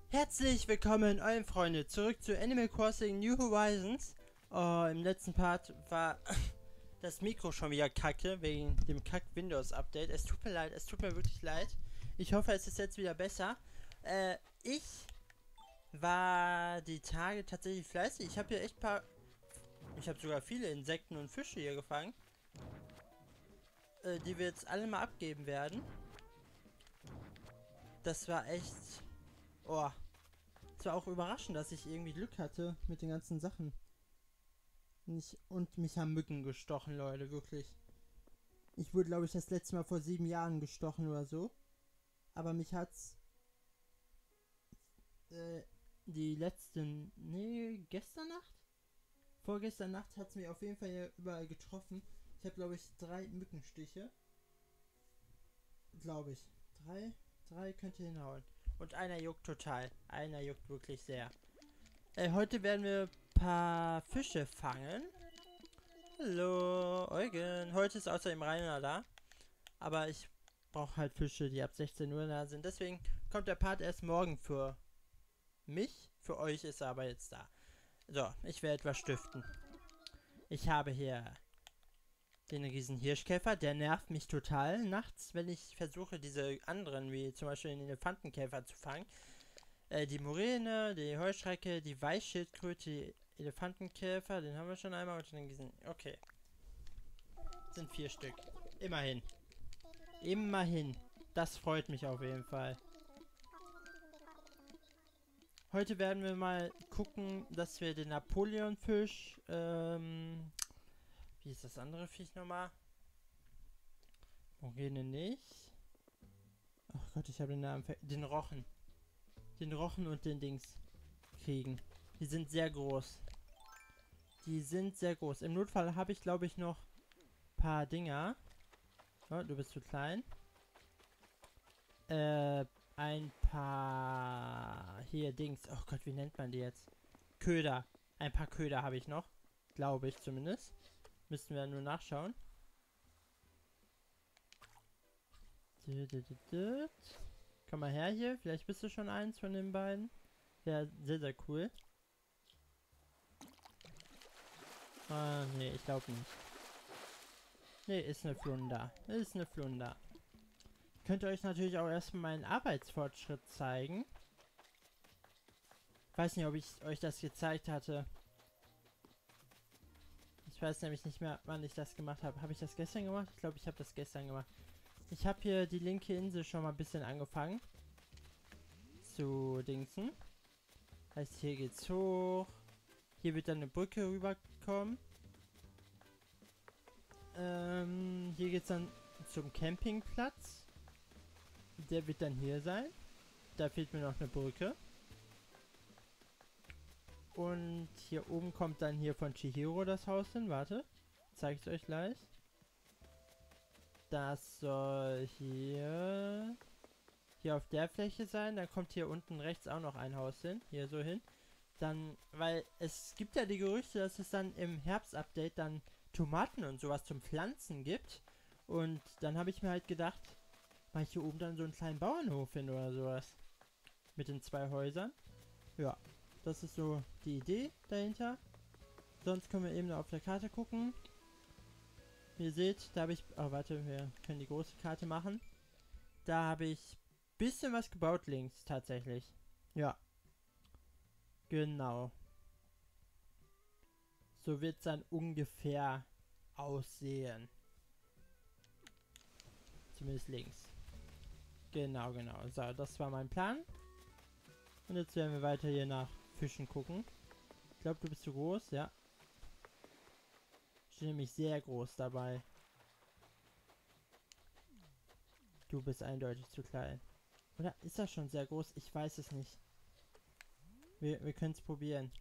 Herzlich willkommen, euren Freunde, zurück zu Animal Crossing New Horizons. Im letzten Part war das Mikro schon wieder kacke, wegen dem Kack-Windows-Update. Es tut mir leid, es tut mir wirklich leid. Ich hoffe, es ist jetzt wieder besser. Ich war die Tage tatsächlich fleißig. Ich habe hier echt ich habe sogar viele Insekten und Fische hier gefangen. Die wir jetzt alle mal abgeben werden. Das war echt... Oh, es war auch überraschend, dass ich irgendwie Glück hatte mit den ganzen Sachen. Und mich haben Mücken gestochen, Leute, wirklich. Ich wurde, glaube ich, das letzte Mal vor 7 Jahren gestochen oder so. Aber mich hat's die letzten... Nee, gestern Nacht? Vorgestern Nacht hat's mich auf jeden Fall hier überall getroffen. Ich habe, glaube ich, 3 Mückenstiche. Glaube ich. Drei könnte hinhauen. Und einer juckt total. Einer juckt wirklich sehr. Heute werden wir ein paar Fische fangen. Hallo, Eugen. Heute ist außerdem Rainer da. Aber ich brauche halt Fische, die ab 16 Uhr da sind. Deswegen kommt der Part erst morgen für mich. Für euch ist er aber jetzt da. So, ich werde etwas stiften. Ich habe hier den riesen Hirschkäfer. Der nervt mich total nachts, wenn ich versuche, diese anderen, wie zum Beispiel den Elefantenkäfer zu fangen. Die Muräne, die Heuschrecke, die Weißschildkröte, die Elefantenkäfer, den haben wir schon einmal und dann diesen. Okay. Sind 4 Stück. Immerhin. Immerhin. Das freut mich auf jeden Fall. Heute werden wir mal gucken, dass wir den Napoleonfisch, wie ist das andere Viech nochmal? Moräne nicht. Ach Gott, ich habe den Namen den Rochen. Den Rochen und den Dings kriegen. Die sind sehr groß. Die sind sehr groß. Im Notfall habe ich, glaube ich, noch ein paar Dinger. Oh, du bist zu klein. Ein paar... Hier, Dings. Oh Gott, wie nennt man die jetzt? Köder. Ein paar Köder habe ich noch. Glaube ich zumindest. Müssten wir nur nachschauen. Komm mal her hier. Vielleicht bist du schon eins von den beiden. Ja, sehr, sehr cool. Ah, nee, ich glaube nicht. Nee, ist eine Flunder. Ist eine Flunder. Ich könnte euch natürlich auch erstmal meinen Arbeitsfortschritt zeigen. Ich weiß nicht, ob ich euch das gezeigt hatte. Ich weiß nämlich nicht mehr, wann ich das gemacht habe. Habe ich das gestern gemacht? Ich glaube, ich habe das gestern gemacht. Ich habe hier die linke Insel schon mal ein bisschen angefangen zu dingsen. Heißt, hier geht's hoch. Hier wird dann eine Brücke rüberkommen. Hier geht's dann zum Campingplatz. Der wird dann hier sein. Da fehlt mir noch eine Brücke. Und hier oben kommt dann hier von Chihiro das Haus hin. Warte, zeige ich es euch gleich. Das soll hier auf der Fläche sein. Dann kommt hier unten rechts auch noch ein Haus hin. Hier so hin. Dann, weil es gibt ja die Gerüchte, dass es dann im Herbst-Update dann Tomaten und sowas zum Pflanzen gibt. Und dann habe ich mir halt gedacht, mache ich hier oben dann so einen kleinen Bauernhof hin oder sowas. Mit den 2 Häusern. Ja, das ist so die Idee dahinter. Sonst können wir eben auf der Karte gucken. Wie ihr seht, da habe ich... Oh, warte, wir können die große Karte machen. Da habe ich ein bisschen was gebaut links, tatsächlich. Ja. Genau. So wird es dann ungefähr aussehen. Zumindest links. Genau, genau. So, das war mein Plan. Und jetzt werden wir weiter hier nach Fischen gucken. Ich glaube, du bist zu groß, ja. Steht nämlich sehr groß dabei. Du bist eindeutig zu klein. Oder ist das schon sehr groß? Ich weiß es nicht. Wir können es probieren.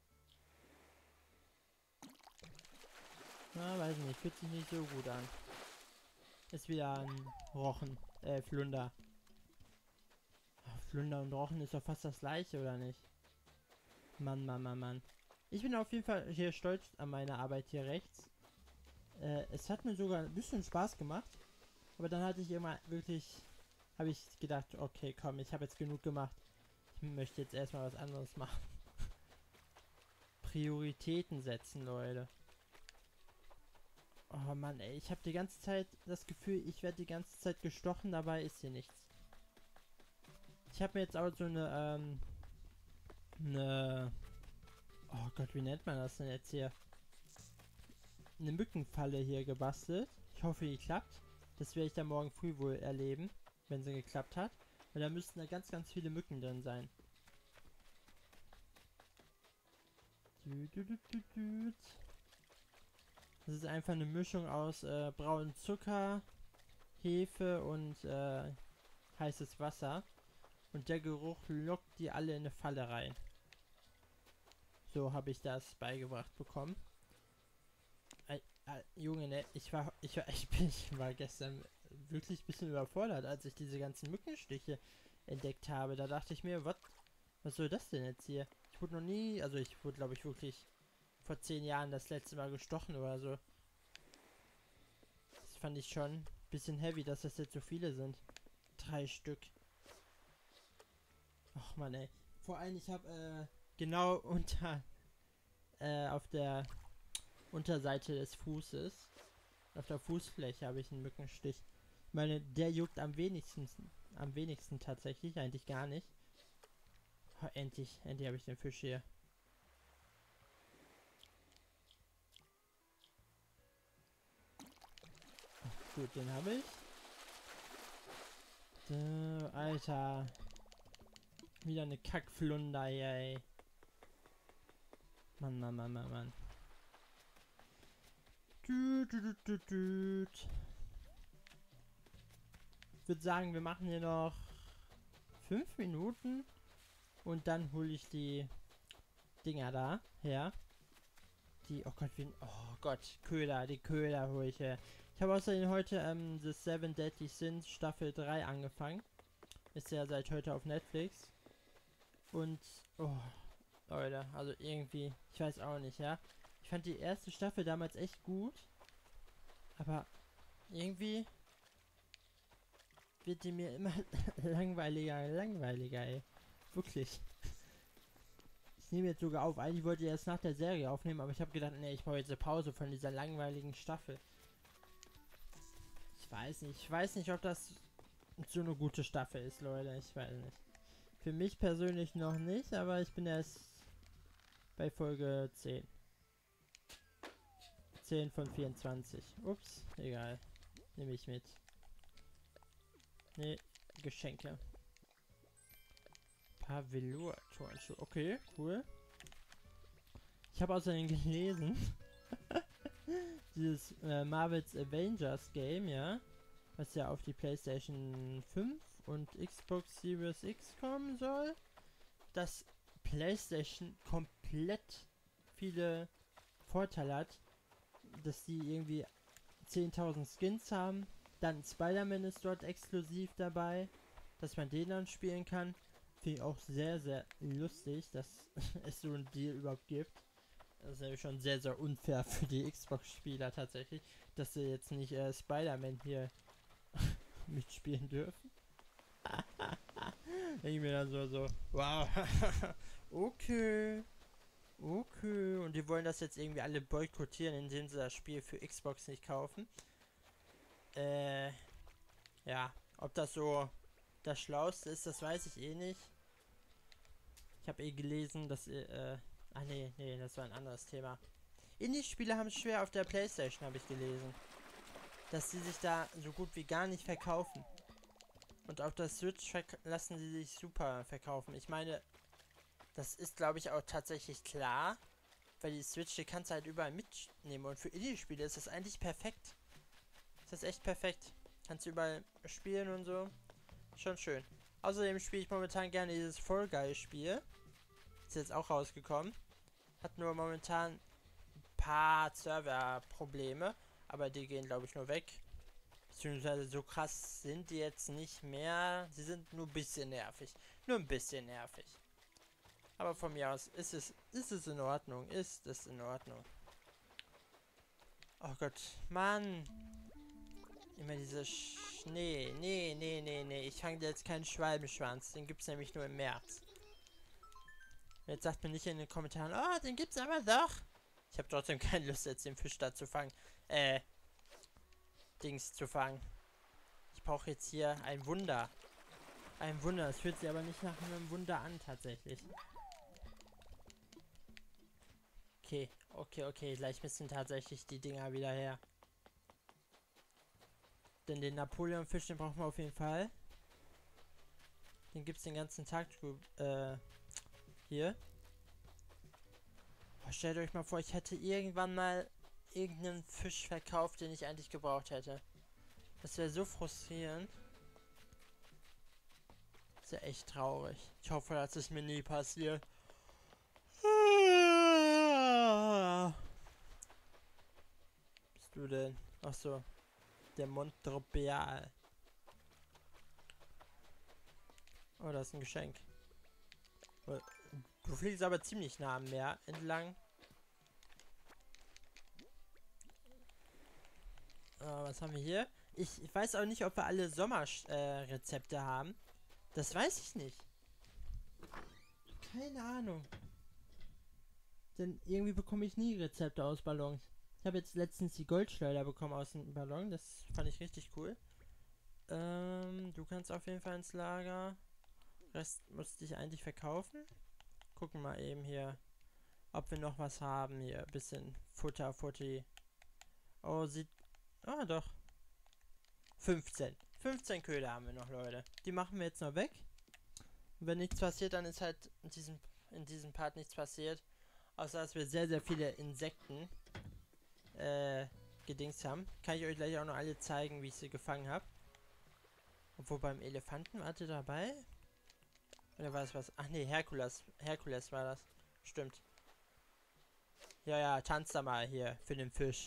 Na, weiß nicht. Fühlt sich nicht so gut an. Ist wieder ein Rochen. Flunder. Ach, Flunder und Rochen ist doch fast das gleiche, oder nicht? Mann, Mann, Mann, Mann. Ich bin auf jeden Fall hier stolz an meine Arbeit hier rechts. Es hat mir sogar ein bisschen Spaß gemacht. Aber dann hatte ich immer wirklich... Habe ich gedacht, okay, komm, ich habe jetzt genug gemacht. Ich möchte jetzt erstmal was anderes machen. Prioritäten setzen, Leute. Oh Mann, ey, ich habe die ganze Zeit das Gefühl, ich werde die ganze Zeit gestochen, dabei ist hier nichts. Ich habe mir jetzt auch so oh Gott, wie nennt man das denn jetzt hier? Eine Mückenfalle hier gebastelt. Ich hoffe, die klappt. Das werde ich dann morgen früh wohl erleben, wenn sie geklappt hat. Weil da müssten da ganz, ganz viele Mücken drin sein. Das ist einfach eine Mischung aus braunem Zucker, Hefe und heißes Wasser. Und der Geruch lockt die alle in eine Falle rein. So habe ich das beigebracht bekommen. Junge, ne, ich war gestern wirklich ein bisschen überfordert, als ich diese ganzen Mückenstiche entdeckt habe. Da dachte ich mir, was soll das denn jetzt hier? Ich wurde noch nie, also ich wurde, glaube ich, wirklich vor 10 Jahren das letzte Mal gestochen oder so. Das fand ich schon ein bisschen heavy, dass das jetzt so viele sind. 3 Stück. Ach man, ey. Vor allem, ich habe genau auf der Unterseite des Fußes, auf der Fußfläche habe ich einen Mückenstich. Ich meine, der juckt am wenigsten tatsächlich, eigentlich gar nicht. Oh, endlich habe ich den Fisch hier. Oh, gut, den habe ich. Alter. Wieder eine Kackflunder hier, ey. Mann. Ich würde sagen, wir machen hier noch 5 Minuten und dann hole ich die Dinger da her. Oh Gott, die Köder hole ich her. Ich habe außerdem heute The Seven Deadly Sins Staffel 3 angefangen. Ist ja seit heute auf Netflix. Und, oh, Leute, also irgendwie, ich weiß auch nicht, ja. Ich fand die erste Staffel damals echt gut. Aber irgendwie wird die mir immer langweiliger, ey. Wirklich. Ich nehme jetzt sogar auf. Eigentlich wollte ich erst nach der Serie aufnehmen, aber ich habe gedacht, nee, ich brauche jetzt eine Pause von dieser langweiligen Staffel. Ich weiß nicht, ob das so eine gute Staffel ist, Leute. Ich weiß nicht. Für mich persönlich noch nicht, aber ich bin erst bei Folge 10. 10 von 24. Ups, egal. Nehme ich mit. Ne, Geschenke. Paar Velour-Turnschuhe. Okay, cool. Ich habe außerdem gelesen, dieses Marvel's Avengers Game, ja, was ja auf die PlayStation 5 und Xbox Series X kommen soll, dass PlayStation komplett viele Vorteile hat, dass die irgendwie 10.000 Skins haben, dann Spider-Man ist dort exklusiv dabei, dass man den dann spielen kann. Finde ich auch sehr, sehr lustig, dass es so einen Deal überhaupt gibt. Das ist nämlich schon sehr, sehr unfair für die Xbox-Spieler tatsächlich, dass sie jetzt nicht Spider-Man hier mitspielen dürfen. Denke ich mir dann so, wow, okay. Und die wollen das jetzt irgendwie alle boykottieren, indem sie das Spiel für Xbox nicht kaufen. Ja, ob das so das Schlauste ist, das weiß ich eh nicht. Ich habe gelesen, dass, nee, das war ein anderes Thema. Indie-Spiele haben es schwer auf der PlayStation, habe ich gelesen. Dass sie sich da so gut wie gar nicht verkaufen. Und auf der Switch lassen sie sich super verkaufen. Ich meine, das ist, glaube ich, auch tatsächlich klar. Weil die Switch, die kannst du halt überall mitnehmen. Und für Indie-Spiele ist das eigentlich perfekt. Das ist echt perfekt. Kannst du überall spielen und so. Schon schön. Außerdem spiele ich momentan gerne dieses Fall Guys Spiel. Ist jetzt auch rausgekommen. Hat nur momentan ein paar Server-Probleme. Aber die gehen, glaube ich, nur weg. Beziehungsweise so krass sind die jetzt nicht mehr. Sie sind nur ein bisschen nervig. Nur ein bisschen nervig. Aber von mir aus ist es in Ordnung. Ist es in Ordnung. Oh Gott. Mann. Immer diese Schnee. Nee. Ich fange jetzt keinen Schwalbenschwanz. Den gibt es nämlich nur im März. Jetzt sagt mir nicht in den Kommentaren, oh, den gibt's aber doch. Ich habe trotzdem keine Lust, jetzt den Fisch da zu fangen. Dings zu fangen. Ich brauche jetzt hier ein Wunder. Ein Wunder. Es fühlt sich aber nicht nach einem Wunder an, tatsächlich. Okay, okay. Gleich müssen tatsächlich die Dinger wieder her. Denn den Napoleonfisch, den brauchen wir auf jeden Fall. Den gibt es den ganzen Tag hier. Oh, stellt euch mal vor, ich hätte irgendwann mal irgendeinen Fisch verkauft, den ich eigentlich gebraucht hätte. Das wäre so frustrierend. Das ist ja echt traurig. Ich hoffe, dass es mir nie passiert. Bist du denn? Ach so. Der Montropeal. Oh, das ist ein Geschenk. Du fliegst aber ziemlich nah am Meer entlang. Was haben wir hier? Ich weiß auch nicht, ob wir alle Sommerrezepte haben. Das weiß ich nicht. Keine Ahnung. Denn irgendwie bekomme ich nie Rezepte aus Ballons. Ich habe jetzt letztens die Goldschleuder bekommen aus dem Ballon. Das fand ich richtig cool. Du kannst auf jeden Fall ins Lager. Rest musste ich eigentlich verkaufen. Gucken mal eben hier, ob wir noch was haben hier. Bisschen Futti. Oh, sieht... Ah, doch. 15 Köder haben wir noch, Leute. Die machen wir jetzt noch weg. Und wenn nichts passiert, dann ist halt in diesem Part nichts passiert. Außer, dass wir sehr, sehr viele Insekten gedingst haben. Kann ich euch gleich auch noch alle zeigen, wie ich sie gefangen habe. Obwohl beim Elefanten warte dabei. Oder war das was? Ach nee, Herkules war das. Stimmt. Ja, tanz da mal hier für den Fisch.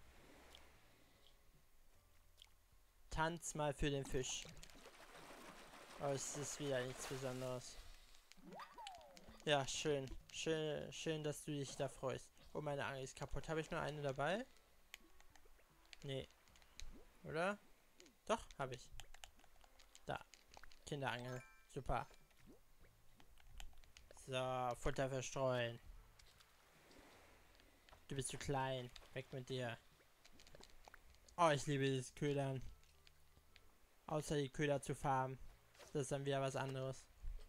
Tanz mal für den Fisch. Aber es ist wieder nichts Besonderes. Ja, schön, dass du dich da freust. Oh, meine Angel ist kaputt. Habe ich nur eine dabei? Nee. Oder? Doch, habe ich. Da. Kinderangel. Super. So, Futter verstreuen. Du bist zu klein. Weg mit dir. Oh, ich liebe dieses Ködern. Außer die Köder zu farmen. Das ist dann wieder was anderes.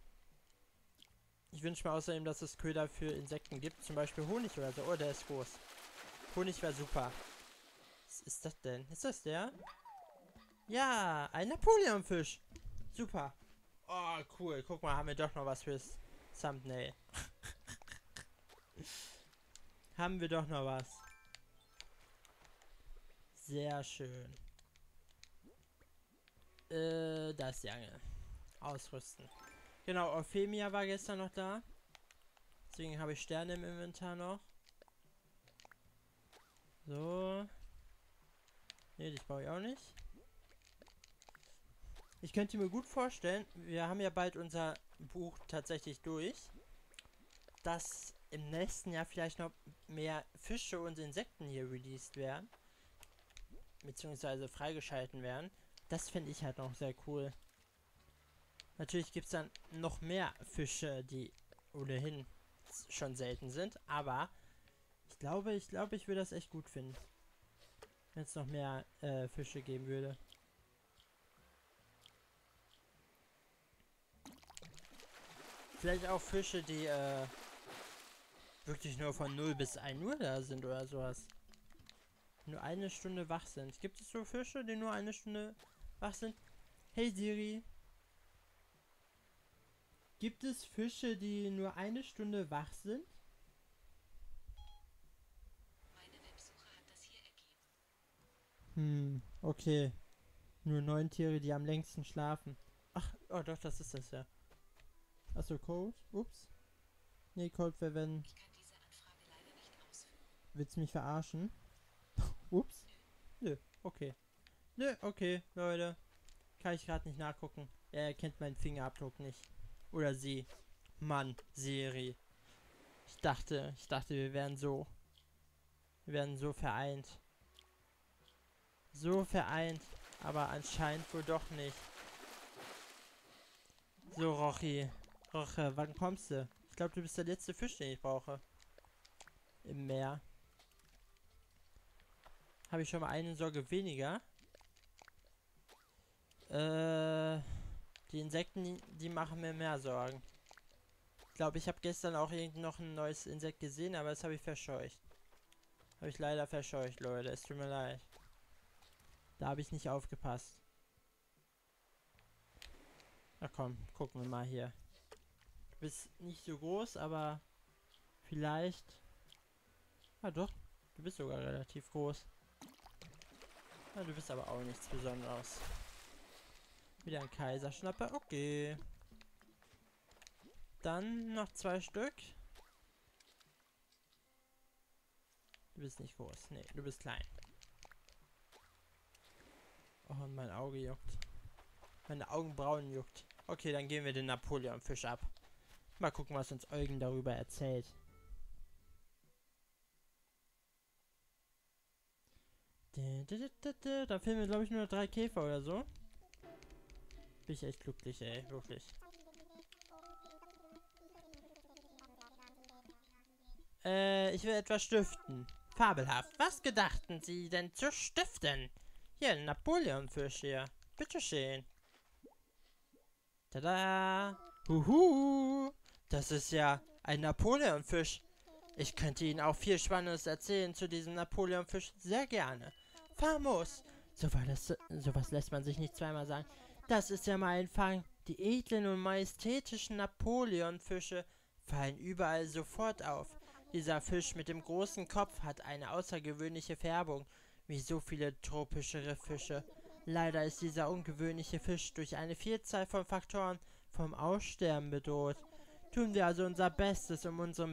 Ich wünsche mir außerdem, dass es Köder für Insekten gibt. Zum Beispiel Honig oder so. Oh, der ist groß. Honig wäre super. Was ist das denn? Ist das der? Ja, ein Napoleonfisch. Super. Oh, cool. Guck mal, haben wir doch noch was fürs Thumbnail. Haben wir doch noch was. Sehr schön. Da ist die Angel. Ausrüsten. Genau, Euphemia war gestern noch da. Deswegen habe ich Sterne im Inventar noch. So. Ne, das brauche ich auch nicht. Ich könnte mir gut vorstellen, wir haben ja bald unser Buch tatsächlich durch, dass im nächsten Jahr vielleicht noch mehr Fische und Insekten hier released werden. Beziehungsweise freigeschalten werden. Das finde ich halt noch sehr cool. Natürlich gibt es dann noch mehr Fische, die ohnehin schon selten sind, aber ich glaube, ich würde das echt gut finden, wenn es noch mehr Fische geben würde. Vielleicht auch Fische, die wirklich nur von 0 bis 1 Uhr da sind oder sowas. Nur eine Stunde wach sind. Gibt es so Fische, die nur eine Stunde wach sind? Hey Siri. Gibt es Fische, die nur eine Stunde wach sind? Meine Websuche hat das hier ergeben. Okay. Nur 9 Tiere, die am längsten schlafen. Ach, oh doch, das ist das ja. Achso, Code. Ups. Nee, Code wäre wenn... Ich kann diese Anfrage leider nicht ausführen. Willst du mich verarschen? Ups. Nö, okay. Nö, okay, Leute. Kann ich gerade nicht nachgucken. Er erkennt meinen Fingerabdruck nicht. Oder sie. Mann, Siri. Ich dachte, wir wären so. Wir werden so vereint. So vereint. Aber anscheinend wohl doch nicht. So, Rochi. Roche, wann kommst du? Ich glaube, du bist der letzte Fisch, den ich brauche. Im Meer. Habe ich schon mal eine Sorge weniger. Die Insekten, die machen mir mehr Sorgen. Ich glaube, ich habe gestern auch noch ein neues Insekt gesehen, aber das habe ich verscheucht. Habe ich leider verscheucht, Leute. Es tut mir leid. Da habe ich nicht aufgepasst. Na komm, gucken wir mal hier. Du bist nicht so groß, aber vielleicht... Ah doch, du bist sogar relativ groß. Ja, du bist aber auch nichts Besonderes. Wieder ein Kaiserschnapper, okay. Dann noch 2 Stück. Du bist nicht groß, nee, du bist klein. Oh, und mein Auge juckt. Meine Augenbrauen juckt. Okay, dann gehen wir den Napoleonfisch ab. Mal gucken, was uns Eugen darüber erzählt. Da fehlen mir, glaube ich, nur 3 Käfer oder so. Bin ich echt glücklich, ey. Wirklich. Ich will etwas stiften. Fabelhaft. Was gedachten Sie denn zu stiften? Hier, ein Napoleonfisch hier. Bitteschön. Tada! Huhu! Das ist ja ein Napoleonfisch. Ich könnte Ihnen auch viel Spannendes erzählen zu diesem Napoleonfisch. Sehr gerne. Famos! Sowas lässt man sich nicht zweimal sagen. Das ist ja mal ein Fang. Die edlen und majestätischen Napoleonfische fallen überall sofort auf. Dieser Fisch mit dem großen Kopf hat eine außergewöhnliche Färbung, wie so viele tropische Fische. Leider ist dieser ungewöhnliche Fisch durch eine Vielzahl von Faktoren vom Aussterben bedroht. Tun wir also unser Bestes, um unseren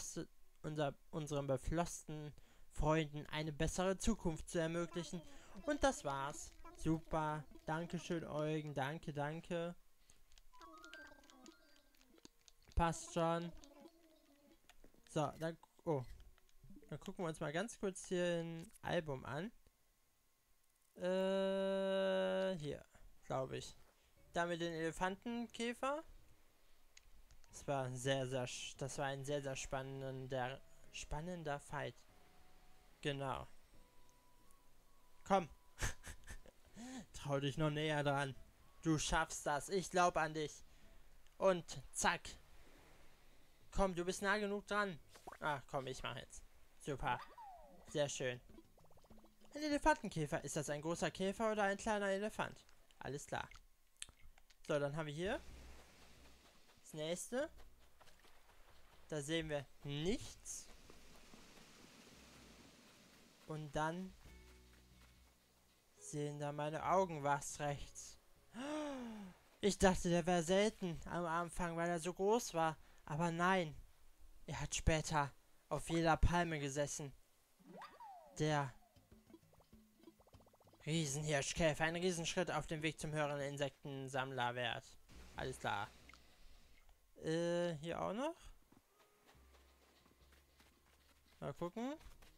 beflossten Freunden eine bessere Zukunft zu ermöglichen. Und das war's. Super. Dankeschön, Eugen. Danke, danke. Passt schon. So, dann... Oh. Dann gucken wir uns mal ganz kurz hier ein Album an. Hier. Glaube ich. Da mit den Elefantenkäfer. Das war ein sehr spannender Fight. Genau. Komm. Trau dich noch näher dran. Du schaffst das. Ich glaub an dich. Und zack. Komm, du bist nah genug dran. Ah, komm, ich mach jetzt. Super. Sehr schön. Ein Elefantenkäfer. Ist das ein großer Käfer oder ein kleiner Elefant? Alles klar. So, dann haben wir hier das nächste. Da sehen wir nichts. Und dann sehen da meine Augen was rechts. Ich dachte, der wäre selten am Anfang, weil er so groß war. Aber nein. Er hat später auf jeder Palme gesessen. Der Riesenhirschkäfer. Ein Riesenschritt auf dem Weg zum höheren Insektensammlerwert. Alles klar. Hier auch noch. Mal gucken.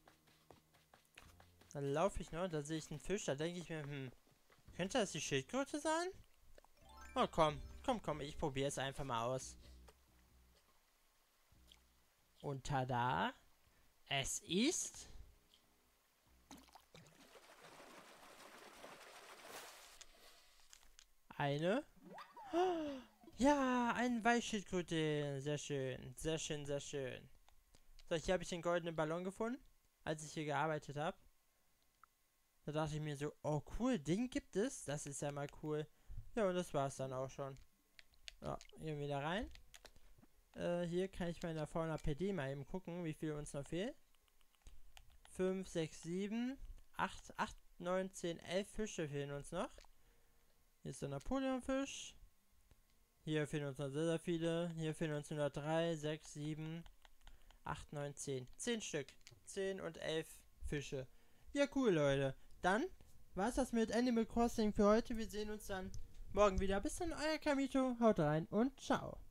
Dann laufe ich noch, da sehe ich einen Fisch, da denke ich mir, könnte das die Schildkröte sein? Oh, komm, ich probiere es einfach mal aus. Und tada, es ist... eine... Ja, eine Weißschildkröte. Sehr schön, sehr schön, sehr schön. So, hier habe ich den goldenen Ballon gefunden, als ich hier gearbeitet habe. Da dachte ich mir so, oh cool, den gibt es. Das ist ja mal cool. Ja, und das war's dann auch schon. So, hier wieder rein. Hier kann ich mal in der Fauna PD mal eben gucken, wie viel uns noch fehlt. 5, 6, 7, 8, 9, 10, 11 Fische fehlen uns noch. Hier ist der Napoleonfisch. Hier fehlen uns noch sehr, sehr viele. Hier fehlen uns nur 3, 6, 7, 8, 9, 10. 10 Stück. 10 und 11 Fische. Ja, cool, Leute. Dann war's das mit Animal Crossing für heute. Wir sehen uns dann morgen wieder. Bis dann, euer Kamito. Haut rein und ciao.